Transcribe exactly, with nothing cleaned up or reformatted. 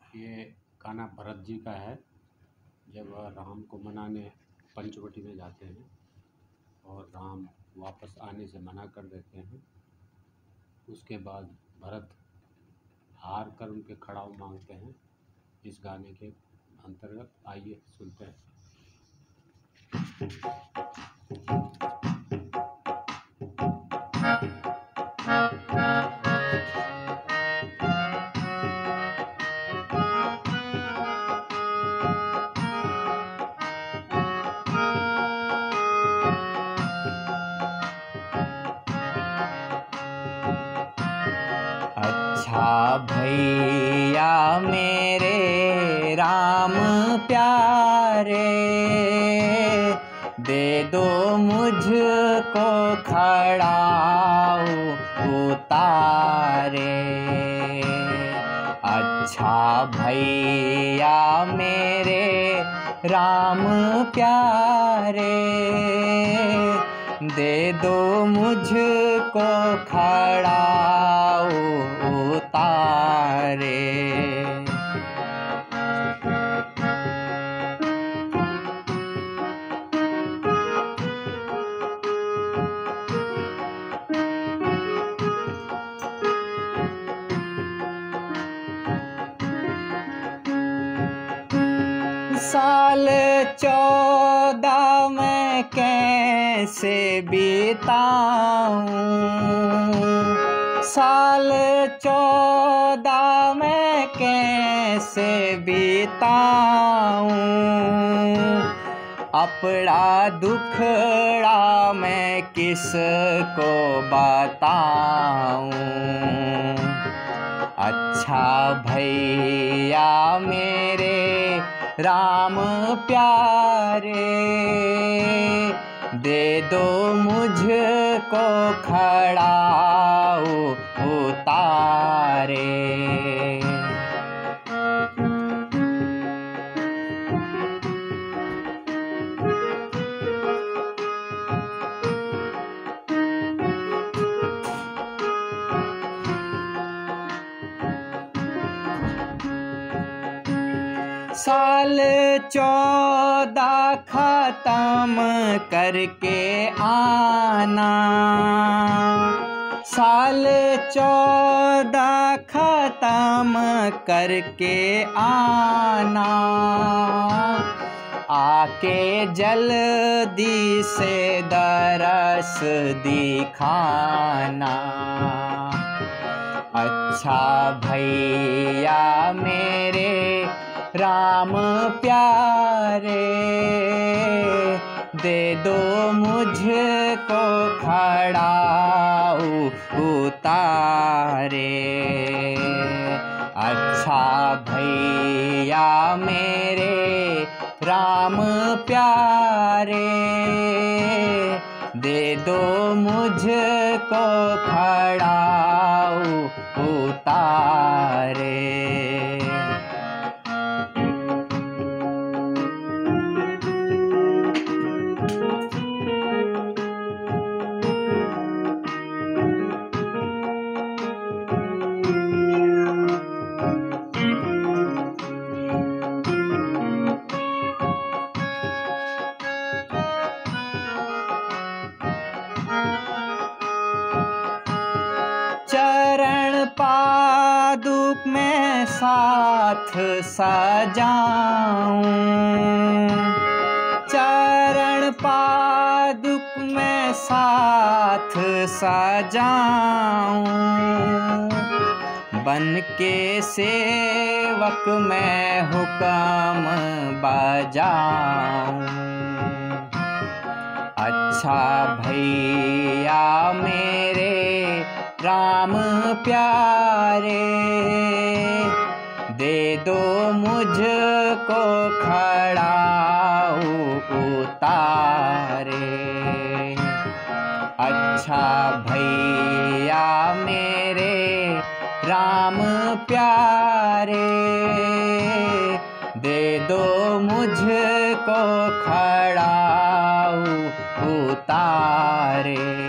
ये गाना भरत जी का है। जब राम को मनाने पंचवटी में जाते हैं और राम वापस आने से मना कर देते हैं, उसके बाद भरत हार कर उनके खड़ाऊ मांगते हैं। इस गाने के अंतर्गत आइए सुनते हैं। अच्छा भैया मेरे राम प्यारे, दे दो मुझको खड़ाऊ उतारे। अच्छा भैया मेरे राम प्यारे, दे दो मुझको खड़ाऊ उतारे। साल चौदह मैं कैसे बिताऊं, साल चौदह मैं कैसे बिताऊं। अपना दुखड़ा मैं किसको बताऊं। अच्छा भैया मेरे राम प्यारे, दे दो मुझको खड़ाऊ उतारे। साल चौदह खत्म करके आना, साल चौदह खत्म करके आना। आके जल्दी से दरस दिखाना। अच्छा भैया मेरे राम प्यारे, दे दो मुझको खड़ाऊ उतारे। अच्छा भैया मेरे राम प्यारे, दे दो मुझको खड़ाऊ उतारे। चरण पादुक में साथ सजाऊं, चरण पादुक में साथ सजाऊं। बन के सेवक मैं हुक्म बजाऊं। अच्छा भैया मेरे राम प्यारे, दे दो मुझको खड़ाऊ उतारे। अच्छा भैया मेरे राम प्यारे, दे दो मुझको खड़ाऊ उतारे।